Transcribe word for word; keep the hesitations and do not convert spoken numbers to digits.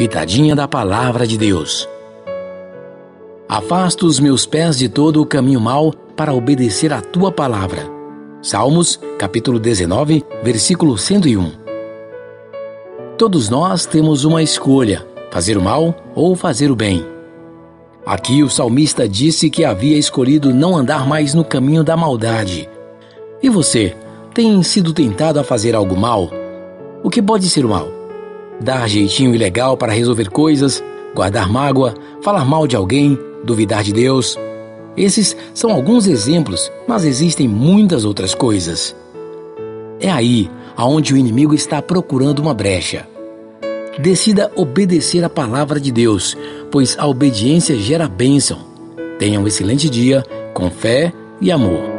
pitadinha da Palavra de Deus. Afasta os meus pés de todo o caminho mau para obedecer a tua palavra. Salmos, capítulo dezenove, versículo cento e um. Todos nós temos uma escolha, fazer o mal ou fazer o bem. Aqui o salmista disse que havia escolhido não andar mais no caminho da maldade. E você, tem sido tentado a fazer algo mal? O que pode ser o mal? Dar jeitinho ilegal para resolver coisas, guardar mágoa, falar mal de alguém, duvidar de Deus. Esses são alguns exemplos, mas existem muitas outras coisas. É aí aonde o inimigo está procurando uma brecha. Decida obedecer a palavra de Deus, pois a obediência gera bênção. Tenha um excelente dia, com fé e amor.